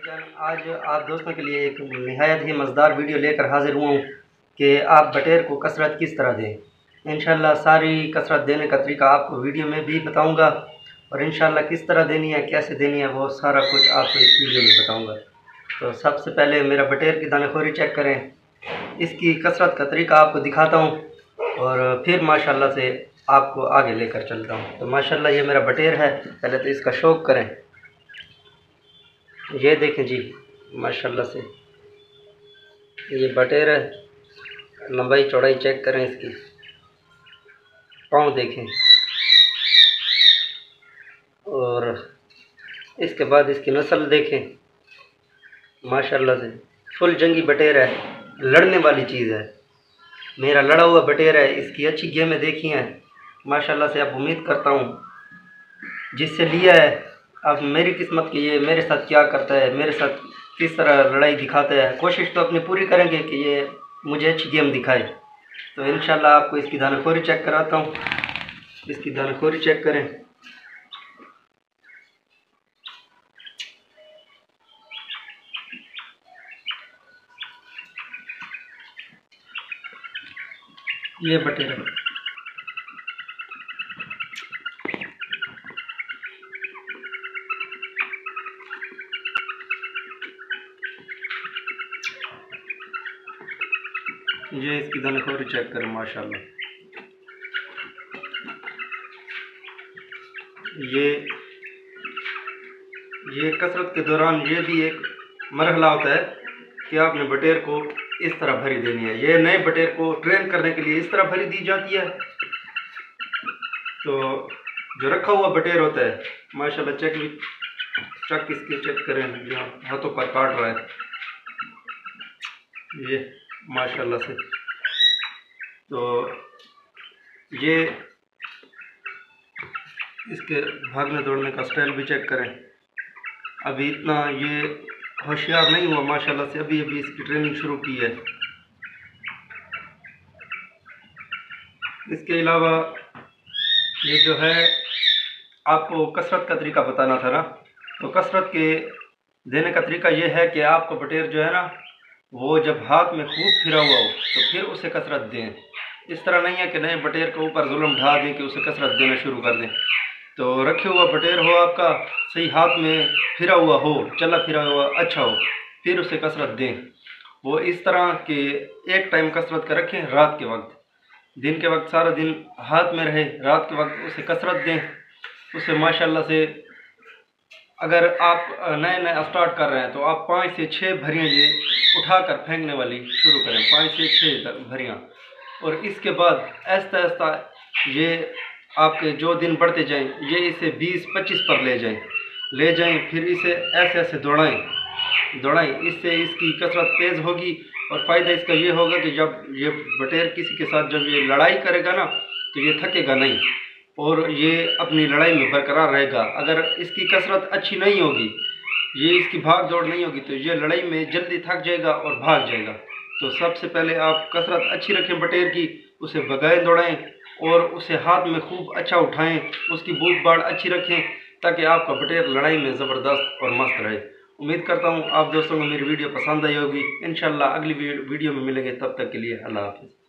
भाईजान, आज आप दोस्तों के लिए एक निहायत ही मज़ेदार वीडियो लेकर हाज़िर हुआ हूँ कि आप बटेर को कसरत किस तरह दें। इंशाल्लाह सारी कसरत देने का तरीका आपको वीडियो में भी बताऊँगा और इंशाल्लाह किस तरह देनी है, कैसे देनी है, वो सारा कुछ आपको इस वीडियो में बताऊँगा। तो सबसे पहले मेरा बटेर की दानेखोरी चेक करें, इसकी कसरत का तरीका आपको दिखाता हूँ और फिर माशाल्लाह से आपको आगे लेकर चलता हूँ। तो माशाल्लाह ये मेरा बटेर है, पहले तो इसका शौक करें। ये देखें जी, माशाल्लाह से ये बटेर है। लंबाई चौड़ाई चेक करें इसकी, पाँव देखें और इसके बाद इसकी नस्ल देखें। माशाल्लाह से फुल जंगी बटेर है, लड़ने वाली चीज़ है, मेरा लड़ा हुआ बटेर है। इसकी अच्छी गेमें देखी हैं माशाल्लाह से। अब उम्मीद करता हूँ जिससे लिया है, अब मेरी किस्मत की ये मेरे साथ क्या करता है, मेरे साथ किस तरह लड़ाई दिखाता है। कोशिश तो अपनी पूरी करेंगे कि ये मुझे अच्छी गेम दिखाए। तो इंशाल्लाह आपको इसकी दानेखोरी चेक कराता हूँ। इसकी दानेखोरी चेक करें। ये बटेर है, ये इसकी दानेखोरी चेक करें। माशाल्लाह ये कसरत के दौरान ये भी एक मरहला होता है कि आपने बटेर को इस तरह भरी देनी है। ये नए बटेर को ट्रेन करने के लिए इस तरह भरी दी जाती है। तो जो रखा हुआ बटेर होता है माशाल्लाह, चक इसके चेक करें, यहाँ हाथों पर काट रहा है ये माशाल्लाह से। तो ये इसके भागने दौड़ने का स्टाइल भी चेक करें। अभी इतना ये होशियार नहीं हुआ माशाल्लाह से, अभी अभी इसकी ट्रेनिंग शुरू की है। इसके अलावा ये जो है, आपको कसरत का तरीका बताना था ना, तो कसरत के देने का तरीका ये है कि आपको बटेर जो है ना, वो जब हाथ में खूब फिरा हुआ हो तो फिर उसे कसरत दें। इस तरह नहीं है कि नए बटेर के ऊपर जुल्म ढा दें कि उसे कसरत देना शुरू कर दें। तो रखे हुआ बटेर हो आपका, सही हाथ में फिरा हुआ हो, चला फिरा हुआ अच्छा हो, फिर उसे कसरत दें। वो इस तरह के एक टाइम कसरत कर रखें रात के वक्त, दिन के वक्त सारा दिन हाथ में रहे, रात के वक्त उसे कसरत दें। उसे माशाल्लाह से अगर आप नए नए स्टार्ट कर रहे हैं तो आप 5 से 6 भरियाँ ये उठाकर फेंकने वाली शुरू करें, 5 से 6 भरियाँ। और इसके बाद आहिस्ता आहिस्ता ये आपके जो दिन बढ़ते जाएं, ये इसे 20-25 पर ले जाएं, फिर इसे ऐसे ऐसे दौड़ाएं। इससे इसकी कसरत तेज़ होगी और फ़ायदा इसका ये होगा कि जब ये बटेर किसी के साथ जब ये लड़ाई करेगा ना, तो ये थकेगा नहीं और ये अपनी लड़ाई में बरकरार रहेगा। अगर इसकी कसरत अच्छी नहीं होगी, ये इसकी भाग दौड़ नहीं होगी, तो ये लड़ाई में जल्दी थक जाएगा और भाग जाएगा। तो सबसे पहले आप कसरत अच्छी रखें बटेर की, उसे भगाएं दौड़ाएं और उसे हाथ में खूब अच्छा उठाएं, उसकी बूट बाड़ अच्छी रखें ताकि आपका बटेर लड़ाई में ज़बरदस्त और मस्त रहे। उम्मीद करता हूँ आप दोस्तों को मेरी वीडियो पसंद आई होगी। इंशाल्लाह अगली वीडियो में मिलेंगे, तब तक के लिए अल्लाह हाफ़िज़।